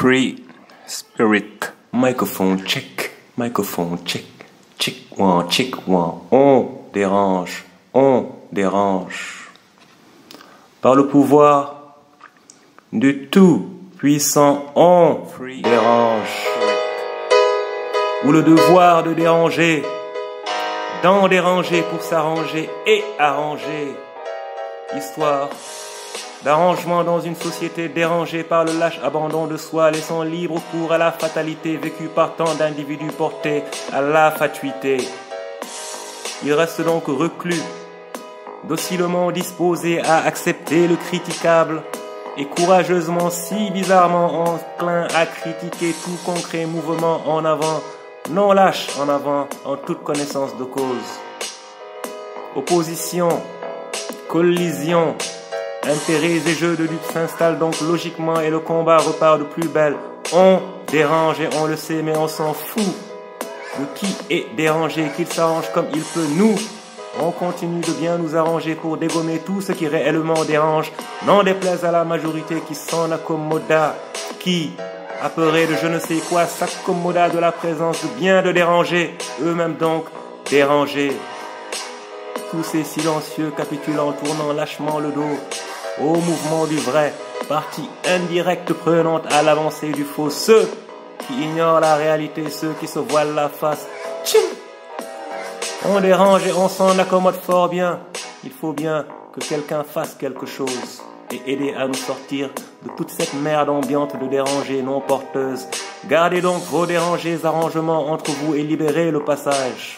Free Spirit. Microphone check. Microphone check. Check one, check one. On dérange. On dérange. Par le pouvoir du tout-puissant, on dérange. Ou le devoir de déranger. D'en déranger pour s'arranger et arranger. Histoire d'arrangement dans une société dérangée par le lâche abandon de soi, laissant libre cours à la fatalité vécue par tant d'individus portés à la fatuité. Il reste donc reclus, docilement disposé à accepter le critiquable et courageusement si bizarrement enclin à critiquer tout concret mouvement en avant, non lâche en avant, en toute connaissance de cause. Opposition, collision, intérêts et jeux de lutte s'installent donc logiquement et le combat repart de plus belle. On dérange et on le sait mais on s'en fout de qui est dérangé, qu'il s'arrange comme il peut. Nous, on continue de bien nous arranger pour dégommer tout ce qui réellement dérange, n'en déplaise à la majorité qui s'en accommoda, qui, apeurés de je ne sais quoi, s'accommoda de la présence de bien de dérangés, eux-mêmes donc dérangés. Tous ces silencieux capitulants tournant lâchement le dos au mouvement du vrai, partie indirecte prenante à l'avancée du faux, ceux qui ignorent la réalité, ceux qui se voilent la face. Tchim! On dérange et on s'en accommode fort bien. Il faut bien que quelqu'un fasse quelque chose et aider à nous sortir de toute cette merde ambiante de dérangés non porteuses. Gardez donc vos dérangés arrangements entre vous et libérez le passage.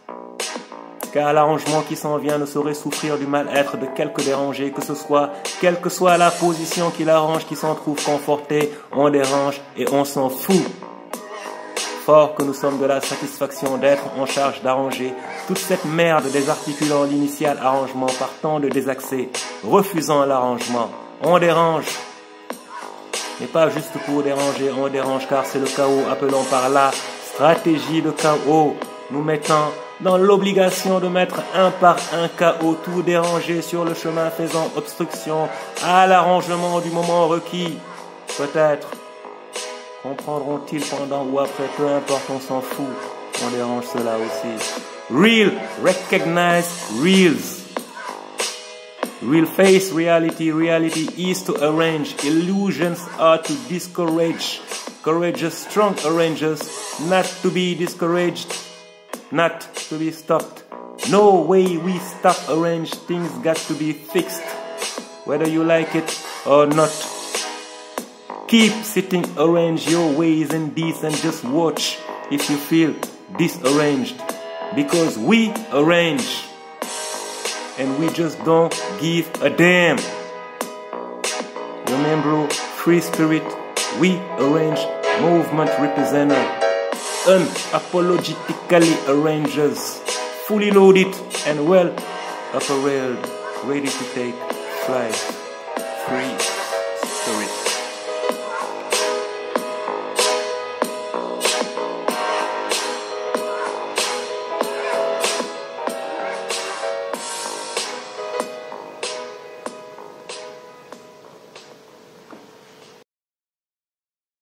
Car l'arrangement qui s'en vient ne saurait souffrir du mal-être de quelque dérangé que ce soit, quelle que soit la position qui l'arrange, qui s'en trouve conforté, on dérange et on s'en fout. Fort que nous sommes de la satisfaction d'être en charge d'arranger toute cette merde désarticulant l'initial arrangement par tant de désaccès, refusant l'arrangement. On dérange, mais pas juste pour déranger, on dérange car c'est le chaos, appelons par là stratégie de chaos, nous mettant dans l'obligation de mettre un par un chaos tout dérangé sur le chemin faisant obstruction à l'arrangement du moment requis. Peut-être comprendront-ils pendant ou après, peu importe, on s'en fout, on dérange cela aussi. Real, recognize reals. Real face reality, reality is to arrange, illusions are to discourage. Courageous, strong arrangers, not to be discouraged, not to be stopped. No way we stop arrange, things got to be fixed, whether you like it or not. Keep sitting arrange your ways and deeds and just watch if you feel disarranged, because we arrange and we just don't give a damn. Remember, free spirit, we arrange movement representer, unapologetically arrangers, fully loaded and well apparelled, ready to take flight. Free spirit.